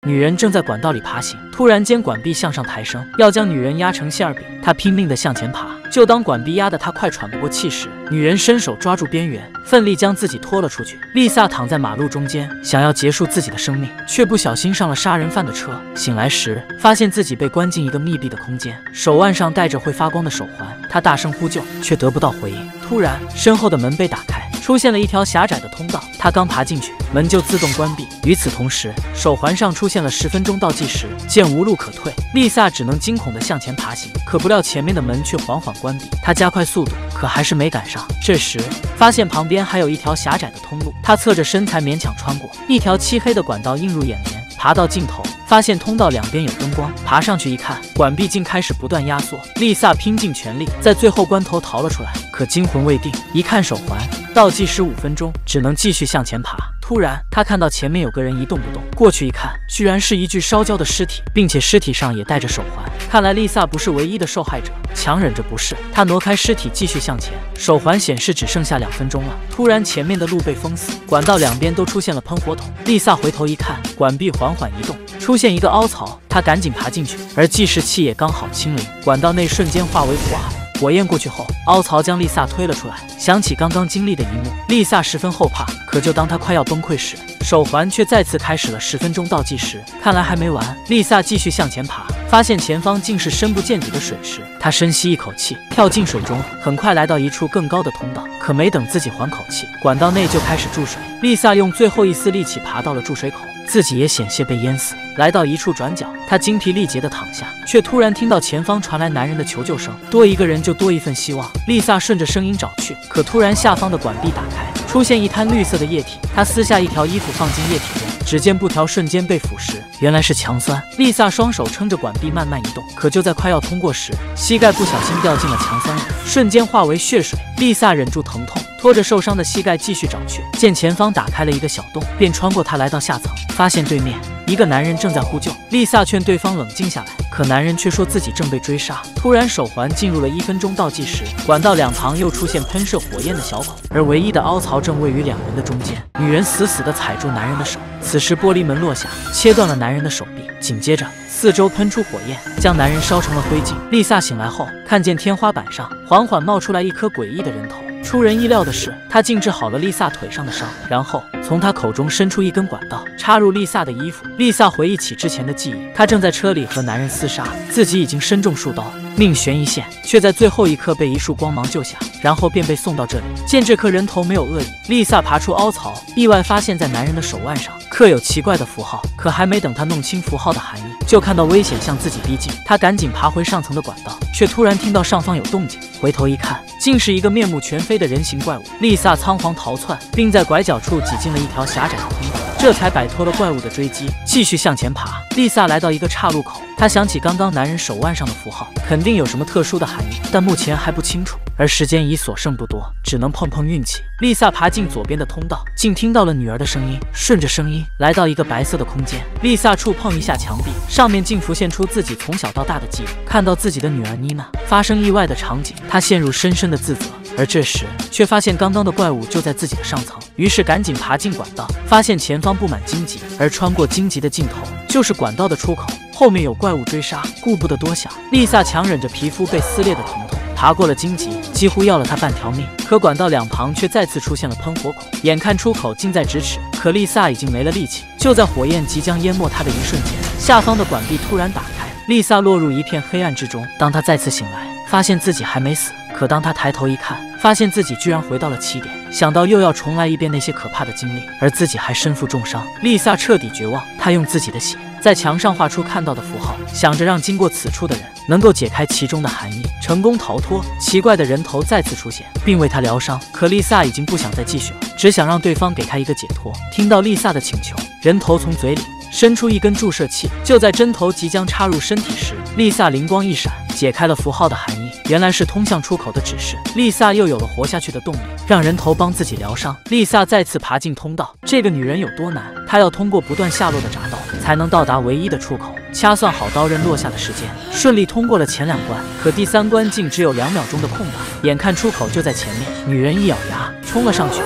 女人正在管道里爬行，突然间管壁向上抬升，要将女人压成馅饼。她拼命地向前爬，就当管壁压得她快喘不过气时，女人伸手抓住边缘，奋力将自己拖了出去。丽萨躺在马路中间，想要结束自己的生命，却不小心上了杀人犯的车。醒来时，发现自己被关进一个密闭的空间，手腕上戴着会发光的手环。她大声呼救，却得不到回应。突然，身后的门被打开，出现了一条狭窄的通道。她刚爬进去，门就自动关闭。与此同时，手环上出现了10分钟倒计时，见无路可退。丽萨只能惊恐地向前爬行，可不料前面的门却缓缓关闭。她加快速度，可还是没赶上。这时，发现旁边还有一条狭窄的通路，她侧着身才勉强穿过。一条漆黑的管道映入眼帘，爬到尽头，发现通道两边有灯光，爬上去一看，管壁竟开始不断压缩。丽萨拼尽全力，在最后关头逃了出来，可惊魂未定，一看手环，倒计时5分钟，只能继续向前爬。突然，他看到前面有个人一动不动，过去一看，居然是一具烧焦的尸体，并且尸体上也戴着手环。看来丽萨不是唯一的受害者，强忍着不适，他挪开尸体继续向前。手环显示只剩下2分钟了。突然，前面的路被封死，管道两边都出现了喷火筒。丽萨回头一看，管壁缓缓移动，出现一个凹槽，她赶紧爬进去，而计时器也刚好清零，管道内瞬间化为火海。火焰过去后，凹槽将丽萨推了出来。想起刚刚经历的一幕，丽萨十分后怕。可就当她快要崩溃时，手环却再次开始了10分钟倒计时。看来还没完，丽萨继续向前爬，发现前方竟是深不见底的水池。她深吸一口气，跳进水中，很快来到一处更高的通道。可没等自己缓口气，管道内就开始注水。丽萨用最后一丝力气爬到了注水口，自己也险些被淹死。来到一处转角，她精疲力竭地躺下，却突然听到前方传来男人的求救声。多一个人就多一份希望。丽萨顺着声音找去，可突然下方的管壁打开，出现一滩绿色的液体。她撕下一条衣服放进液体中，只见布条瞬间被腐蚀，原来是强酸。丽萨双手撑着管壁慢慢移动，可就在快要通过时，膝盖不小心掉进了强酸里，瞬间化为血水。丽萨忍住疼痛，拖着受伤的膝盖继续找去，见前方打开了一个小洞，便穿过它来到下层，发现对面一个男人正在呼救。丽萨劝对方冷静下来，可男人却说自己正被追杀。突然，手环进入了1分钟倒计时，管道两旁又出现喷射火焰的小口，而唯一的凹槽正位于两人的中间。女人死死地踩住男人的手，此时玻璃门落下，切断了男人的手臂，紧接着四周喷出火焰，将男人烧成了灰烬。丽萨醒来后，看见天花板上缓缓冒出来一颗诡异的人头。出人意料的是，他竟治好了丽萨腿上的伤，然后从他口中伸出一根管道，插入丽萨的衣服。丽萨回忆起之前的记忆，她正在车里和男人厮杀，自己已经身中数刀，命悬一线，却在最后一刻被一束光芒救下，然后便被送到这里。见这颗人头没有恶意，丽萨爬出凹槽，意外发现在男人的手腕上刻有奇怪的符号，可还没等她弄清符号的含义，就看到危险向自己逼近。她赶紧爬回上层的管道，却突然听到上方有动静，回头一看，竟是一个面目全非的人形怪物。丽萨仓皇逃窜，并在拐角处挤进了一条狭窄的通道，这才摆脱了怪物的追击，继续向前爬。丽萨来到一个岔路口，她想起刚刚男人手腕上的符号，肯定有什么特殊的含义，但目前还不清楚。而时间已所剩不多，只能碰碰运气。丽萨爬进左边的通道，竟听到了女儿的声音，顺着声音来到一个白色的空间。丽萨触碰一下墙壁，上面竟浮现出自己从小到大的记忆。看到自己的女儿妮娜发生意外的场景，她陷入深深的自责。而这时，却发现刚刚的怪物就在自己的上层，于是赶紧爬进管道，发现前方布满荆棘，而穿过荆棘的尽头就是管道的出口，后面有怪物追杀。顾不得多想，丽萨强忍着皮肤被撕裂的疼痛，爬过了荆棘，几乎要了她半条命。可管道两旁却再次出现了喷火口，眼看出口近在咫尺，可丽萨已经没了力气。就在火焰即将淹没她的一瞬间，下方的管壁突然打开，丽萨落入一片黑暗之中。当她再次醒来，发现自己还没死，可当她抬头一看，发现自己居然回到了起点。想到又要重来一遍那些可怕的经历，而自己还身负重伤，丽萨彻底绝望。她用自己的血在墙上画出看到的符号，想着让经过此处的人能够解开其中的含义，成功逃脱。奇怪的人头再次出现，并为她疗伤。可丽萨已经不想再继续了，只想让对方给她一个解脱。听到丽萨的请求，人头从嘴里伸出一根注射器。就在针头即将插入身体时，丽萨灵光一闪，解开了符号的含义，原来是通向出口的指示。丽萨又有了活下去的动力，让人头帮自己疗伤。丽萨再次爬进通道，这个女人有多难？她要通过不断下落的闸道，才能到达唯一的出口。掐算好刀刃落下的时间，顺利通过了前2关，可第3关竟只有2秒钟的空白。眼看出口就在前面，女人一咬牙冲了上去。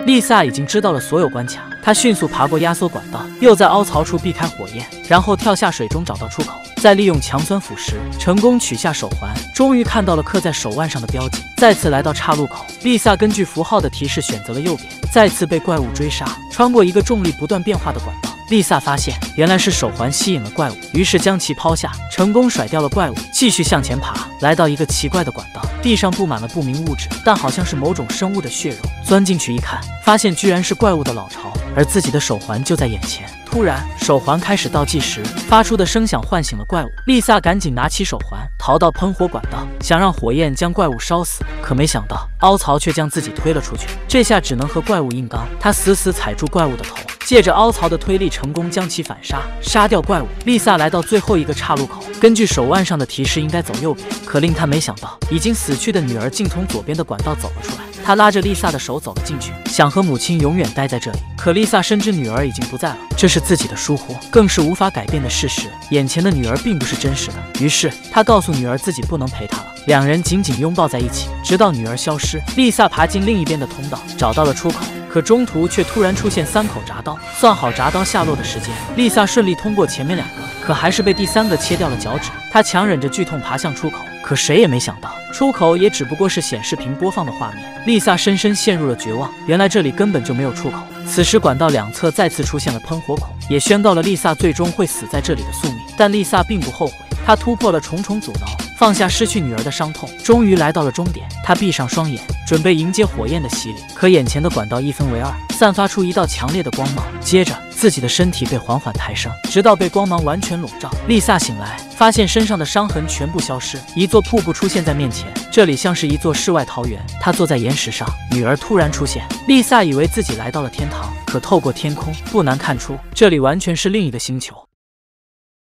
丽萨已经知道了所有关卡，她迅速爬过压缩管道，又在凹槽处避开火焰，然后跳下水中找到出口，再利用强酸腐蚀成功取下手环，终于看到了刻在手腕上的标记。再次来到岔路口，丽萨根据符号的提示选择了右边，再次被怪物追杀，穿过一个重力不断变化的管道。丽萨发现原来是手环吸引了怪物，于是将其抛下，成功甩掉了怪物，继续向前爬，来到一个奇怪的管道，地上布满了不明物质，但好像是某种生物的血肉。钻进去一看，发现居然是怪物的老巢，而自己的手环就在眼前。突然，手环开始倒计时，发出的声响唤醒了怪物。丽萨赶紧拿起手环，逃到喷火管道，想让火焰将怪物烧死。可没想到，凹槽却将自己推了出去，这下只能和怪物硬刚。她死死踩住怪物的头，借着凹槽的推力，成功将其反杀，杀掉怪物。丽萨来到最后一个岔路口，根据手腕上的提示，应该走右边。可令她没想到，已经死去的女儿竟从左边的管道走了出来。她拉着丽萨的手走了进去，想和母亲永远待在这里。可丽萨深知女儿已经不在了，这是自己的疏忽，更是无法改变的事实。眼前的女儿并不是真实的，于是她告诉女儿自己不能陪她了。两人紧紧拥抱在一起，直到女儿消失。丽萨爬进另一边的通道，找到了出口。可中途却突然出现3口铡刀，算好铡刀下落的时间，丽萨顺利通过前面2个，可还是被第3个切掉了脚趾。她强忍着剧痛爬向出口，可谁也没想到，出口也只不过是显示屏播放的画面。丽萨深深陷入了绝望，原来这里根本就没有出口。此时管道2侧再次出现了喷火孔，也宣告了丽萨最终会死在这里的宿命。但丽萨并不后悔，她突破了重重阻挠，放下失去女儿的伤痛，终于来到了终点。她闭上双眼，准备迎接火焰的洗礼。可眼前的管道一分为2，散发出一道强烈的光芒，接着自己的身体被缓缓抬升，直到被光芒完全笼罩。丽萨醒来，发现身上的伤痕全部消失，一座瀑布出现在面前，这里像是一座世外桃源。她坐在岩石上，女儿突然出现，丽萨以为自己来到了天堂，可透过天空，不难看出这里完全是另一个星球。